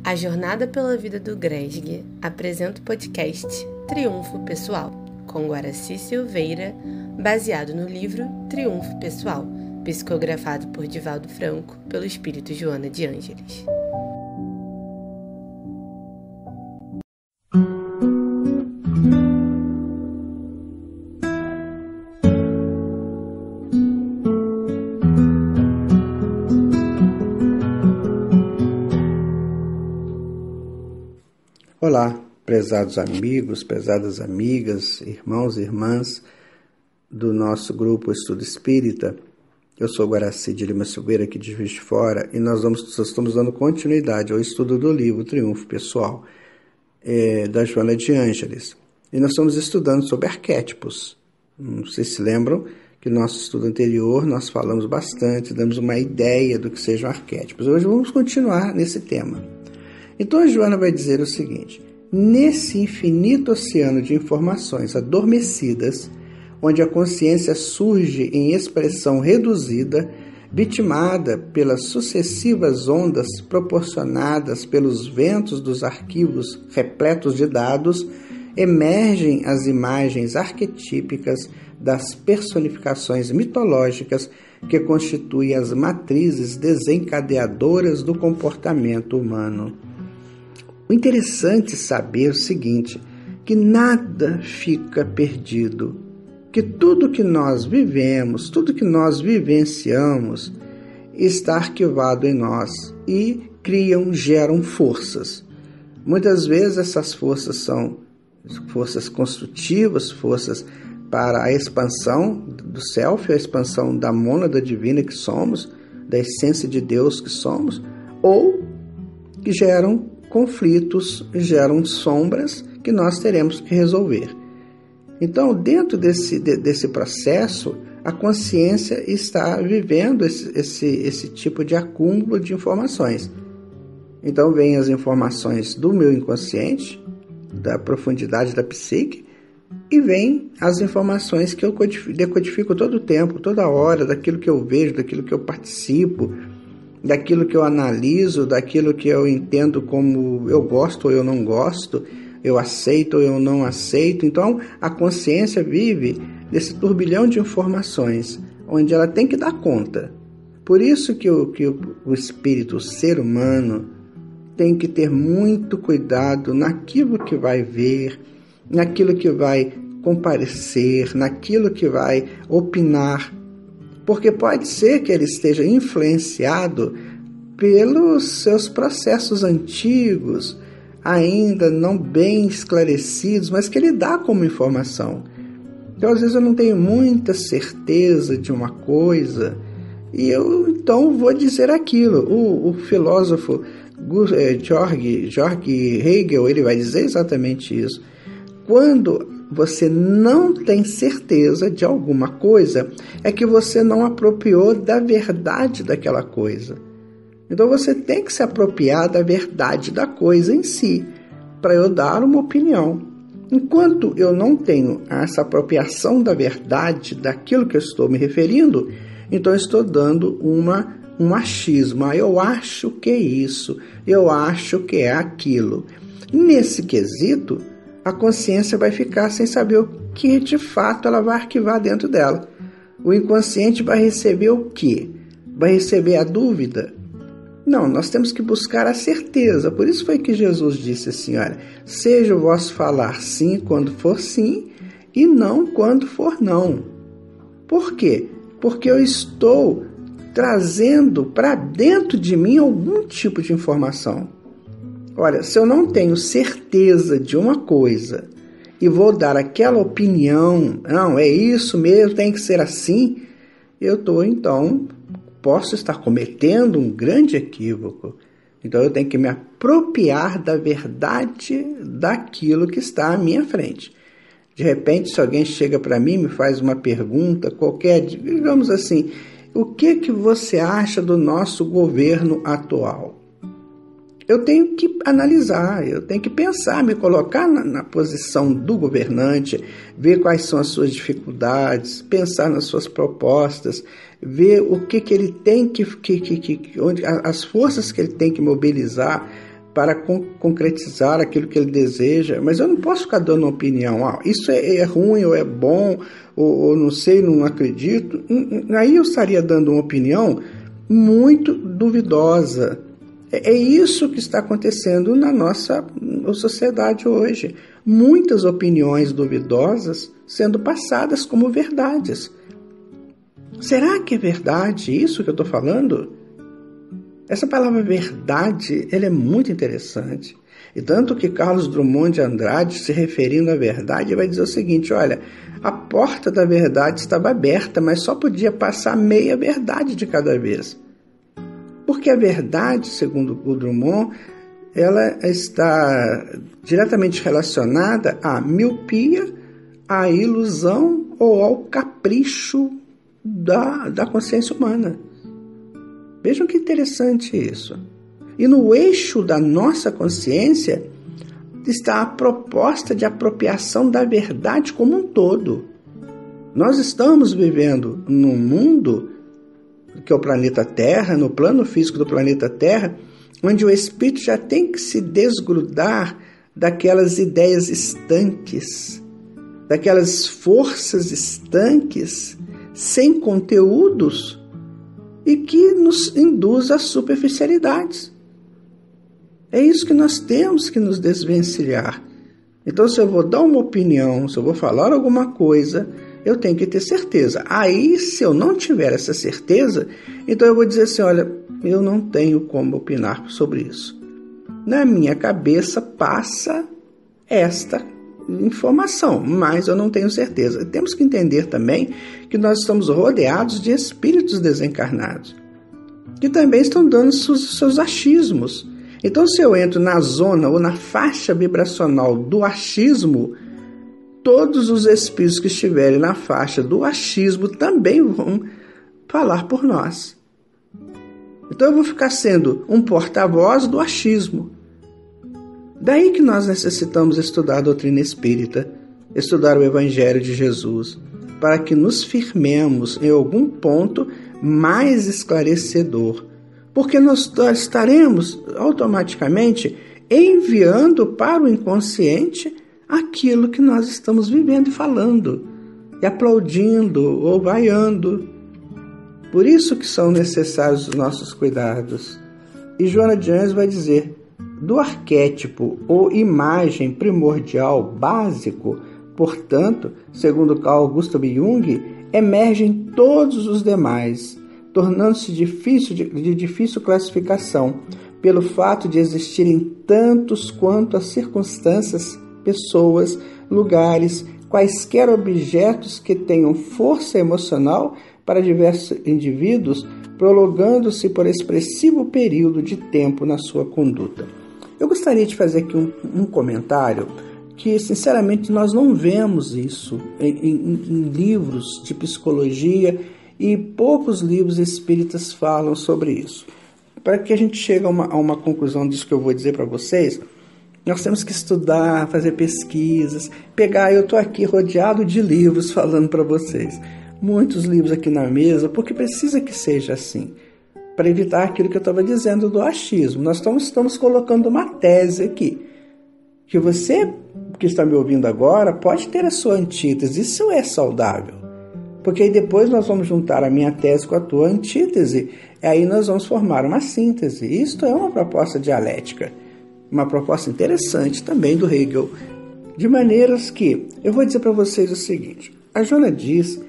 A Jornada pela Vida do Gresg apresenta o podcast Triunfo Pessoal, com Guaraci Silveira, baseado no livro Triunfo Pessoal, psicografado por Divaldo Franco, pelo espírito Joana de Ângeles. Olá, prezados amigos, prezadas amigas, irmãos e irmãs do nosso grupo Estudo Espírita. Eu sou Guaraci de Lima Silveira, aqui de Juiz de Fora, e nós estamos dando continuidade ao estudo do livro Triunfo Pessoal, da Joana de Ângeles. E nós estamos estudando sobre arquétipos. Não sei se lembram que no nosso estudo anterior nós falamos bastante, damos uma ideia do que sejam arquétipos. Hoje vamos continuar nesse tema. Então a Joana vai dizer o seguinte: nesse infinito oceano de informações adormecidas, onde a consciência surge em expressão reduzida, vitimada pelas sucessivas ondas proporcionadas pelos ventos dos arquivos repletos de dados, emergem as imagens arquetípicas das personificações mitológicas que constituem as matrizes desencadeadoras do comportamento humano. O interessante é saber o seguinte, que nada fica perdido, que tudo que nós vivemos, tudo que nós vivenciamos está arquivado em nós e geram forças. Muitas vezes essas forças são forças construtivas, forças para a expansão do self, a expansão da mônada divina que somos, da essência de Deus que somos, ou que geram conflitos, geram sombras que nós teremos que resolver. Então, dentro desse processo, a consciência está vivendo esse tipo de acúmulo de informações. Então, vêm as informações do meu inconsciente, da profundidade da psique, e vêm as informações que eu decodifico todo o tempo, toda hora, daquilo que eu vejo, daquilo que eu participo, daquilo que eu analiso, daquilo que eu entendo como eu gosto ou eu não gosto, eu aceito ou eu não aceito. Então, a consciência vive desse turbilhão de informações, onde ela tem que dar conta. Por isso que o espírito, o ser humano, tem que ter muito cuidado naquilo que vai ver, naquilo que vai comparecer, naquilo que vai opinar, porque pode ser que ele esteja influenciado pelos seus processos antigos, ainda não bem esclarecidos, mas que ele dá como informação. Então, às vezes, eu não tenho muita certeza de uma coisa, e eu, então, vou dizer aquilo. O filósofo Georg Hegel, ele vai dizer exatamente isso. Quando você não tem certeza de alguma coisa, é que você não apropriou da verdade daquela coisa. Então você tem que se apropriar da verdade da coisa em si, para eu dar uma opinião. Enquanto eu não tenho essa apropriação da verdade daquilo que eu estou me referindo, então eu estou dando um achismo. Eu acho que é isso, eu acho que é aquilo. Nesse quesito, a consciência vai ficar sem saber o que de fato ela vai arquivar dentro dela. O inconsciente vai receber o quê? Vai receber a dúvida? Não, nós temos que buscar a certeza. Por isso foi que Jesus disse assim, olha, seja o vosso falar sim quando for sim e não quando for não. Por quê? Porque eu estou trazendo para dentro de mim algum tipo de informação. Olha, se eu não tenho certeza de uma coisa e vou dar aquela opinião, não, é isso mesmo, tem que ser assim, posso estar cometendo um grande equívoco. Então eu tenho que me apropriar da verdade daquilo que está à minha frente. De repente, se alguém chega para mim e me faz uma pergunta qualquer, digamos assim, o que você acha do nosso governo atual? Eu tenho que analisar, eu tenho que pensar, me colocar na posição do governante, ver quais são as suas dificuldades, pensar nas suas propostas, ver o que ele tem onde as forças que ele tem que mobilizar para concretizar aquilo que ele deseja, mas eu não posso ficar dando opinião, isso é ruim ou é bom, ou não sei, não acredito. Aí eu estaria dando uma opinião muito duvidosa. É isso que está acontecendo na nossa sociedade hoje. Muitas opiniões duvidosas sendo passadas como verdades. Será que é verdade isso que eu estou falando? Essa palavra verdade, ela é muito interessante. E tanto que Carlos Drummond de Andrade, se referindo à verdade, vai dizer o seguinte: olha, a porta da verdade estava aberta, mas só podia passar meia verdade de cada vez. Porque a verdade, segundo o Drummond, ela está diretamente relacionada à miopia, à ilusão ou ao capricho da consciência humana. Vejam que interessante isso. E no eixo da nossa consciência está a proposta de apropriação da verdade como um todo. Nós estamos vivendo num mundo, que é o planeta Terra, no plano físico do planeta Terra, onde o espírito já tem que se desgrudar daquelas ideias estanques, daquelas forças estanques, sem conteúdos, e que nos induz a superficialidades. É isso que nós temos que nos desvencilhar. Então, se eu vou dar uma opinião, se eu vou falar alguma coisa, eu tenho que ter certeza. Aí, se eu não tiver essa certeza, então eu vou dizer assim: olha, eu não tenho como opinar sobre isso. Na minha cabeça passa esta informação, mas eu não tenho certeza. Temos que entender também que nós estamos rodeados de espíritos desencarnados, que também estão dando seus achismos. Então, se eu entro na zona ou na faixa vibracional do achismo, todos os espíritos que estiverem na faixa do achismo também vão falar por nós. Então eu vou ficar sendo um porta-voz do achismo. Daí que nós necessitamos estudar a doutrina espírita, estudar o Evangelho de Jesus, para que nos firmemos em algum ponto mais esclarecedor, porque nós estaremos automaticamente enviando para o inconsciente aquilo que nós estamos vivendo e falando, e aplaudindo ou vaiando. Por isso que são necessários os nossos cuidados. E Joana de Anjos vai dizer: do arquétipo ou imagem primordial básico, portanto, segundo Carl Gustav Jung, emergem todos os demais, tornando-se de difícil classificação, pelo fato de existirem tantos quanto as circunstâncias, pessoas, lugares, quaisquer objetos que tenham força emocional para diversos indivíduos, prolongando-se por expressivo período de tempo na sua conduta. Eu gostaria de fazer aqui um comentário que, sinceramente, nós não vemos isso em livros de psicologia, e poucos livros espíritas falam sobre isso. Para que a gente chegue a uma conclusão disso que eu vou dizer para vocês, nós temos que estudar, fazer pesquisas, eu estou aqui rodeado de livros falando para vocês. Muitos livros aqui na mesa, porque precisa que seja assim, para evitar aquilo que eu estava dizendo do achismo. Nós estamos colocando uma tese aqui, que você que está me ouvindo agora pode ter a sua antítese. Isso é saudável, porque aí depois nós vamos juntar a minha tese com a tua antítese, e aí nós vamos formar uma síntese. Isto é uma proposta dialética, uma proposta interessante também do Hegel, de maneiras que eu vou dizer para vocês o seguinte: a Joana diz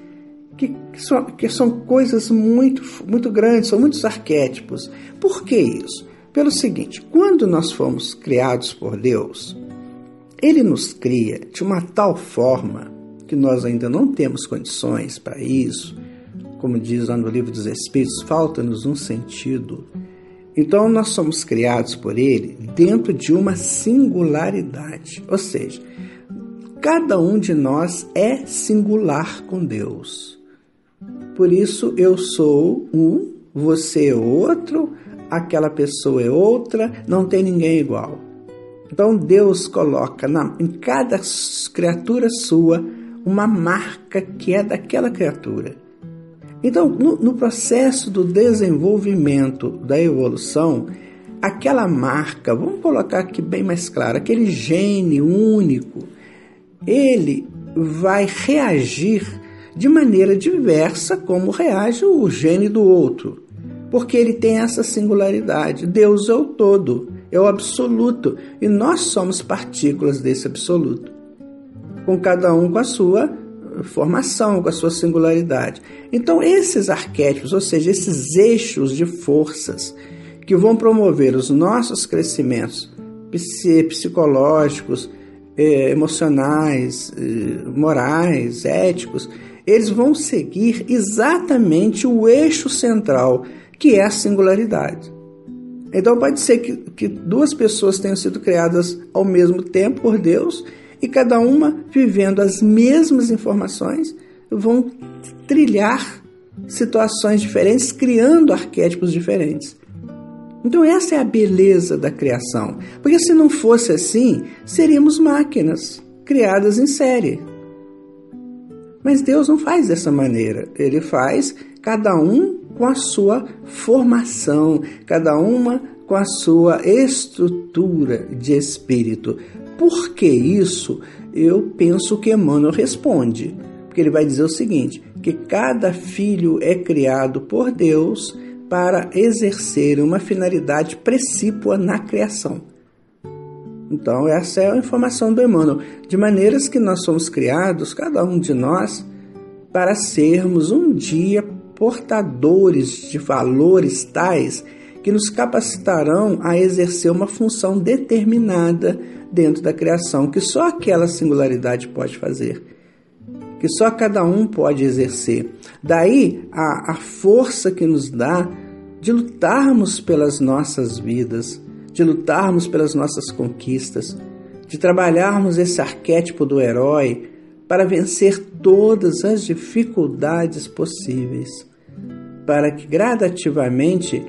que são coisas muito, muito grandes, são muitos arquétipos. Por que isso? Pelo seguinte: quando nós fomos criados por Deus, Ele nos cria de uma tal forma que nós ainda não temos condições para isso. Como diz lá no Livro dos Espíritos, falta-nos um sentido. Então nós somos criados por Ele dentro de uma singularidade, ou seja, cada um de nós é singular com Deus. Por isso eu sou um, você é outro, aquela pessoa é outra, não tem ninguém igual. Então Deus coloca em cada criatura sua uma marca que é daquela criatura. Então, no processo do desenvolvimento da evolução, aquela marca, vamos colocar aqui bem mais claro, aquele gene único, ele vai reagir de maneira diversa como reage o gene do outro, porque ele tem essa singularidade. Deus é o todo, é o absoluto, e nós somos partículas desse absoluto, com cada um com a sua formação, com a sua singularidade. Então esses arquétipos, ou seja, esses eixos de forças que vão promover os nossos crescimentos psicológicos, emocionais, morais, éticos, eles vão seguir exatamente o eixo central, que é a singularidade. Então pode ser que duas pessoas tenham sido criadas ao mesmo tempo por Deus, e cada uma vivendo as mesmas informações vão trilhar situações diferentes, criando arquétipos diferentes. Então essa é a beleza da criação, porque se não fosse assim, seríamos máquinas criadas em série. Mas Deus não faz dessa maneira, Ele faz cada um com a sua formação, cada uma com a sua estrutura de espírito. Por que isso? Eu penso que Emmanuel responde, porque ele vai dizer o seguinte, que cada filho é criado por Deus para exercer uma finalidade precípua na criação. Então essa é a informação do Emmanuel, de maneiras que nós somos criados, cada um de nós, para sermos um dia portadores de valores tais que nos capacitarão a exercer uma função determinada dentro da criação, que só aquela singularidade pode fazer, que só cada um pode exercer. Daí a força que nos dá de lutarmos pelas nossas vidas, de lutarmos pelas nossas conquistas, de trabalharmos esse arquétipo do herói para vencer todas as dificuldades possíveis, para que gradativamente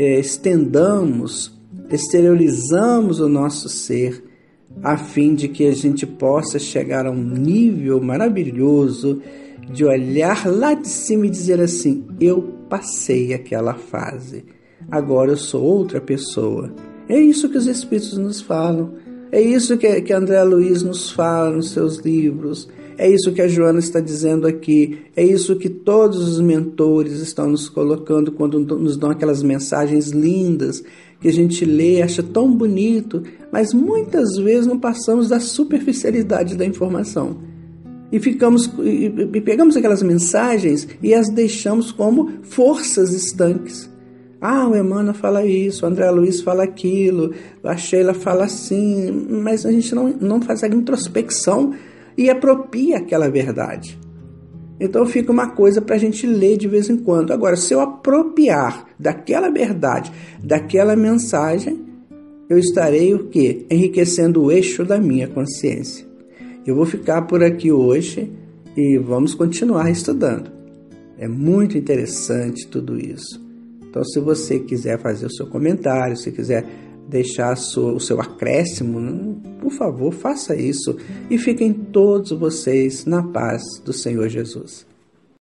exteriorizamos o nosso ser, a fim de que a gente possa chegar a um nível maravilhoso de olhar lá de cima e dizer assim, eu passei aquela fase, agora eu sou outra pessoa. É isso que os Espíritos nos falam, é isso que André Luiz nos fala nos seus livros, é isso que a Joana está dizendo aqui, é isso que todos os mentores estão nos colocando quando nos dão aquelas mensagens lindas que a gente lê, acha tão bonito, mas muitas vezes não passamos da superficialidade da informação. E pegamos aquelas mensagens e as deixamos como forças estanques. O Emmanuel fala isso, o André Luiz fala aquilo, a Sheila fala assim, mas a gente não faz a introspecção e apropria aquela verdade. Então fica uma coisa para a gente ler de vez em quando. Agora, se eu apropriar daquela verdade, daquela mensagem, eu estarei o quê? Enriquecendo o eixo da minha consciência. Eu vou ficar por aqui hoje e vamos continuar estudando. É muito interessante tudo isso. Então, se você quiser fazer o seu comentário, se quiser deixar o seu acréscimo, por favor, faça isso. E fiquem todos vocês na paz do Senhor Jesus.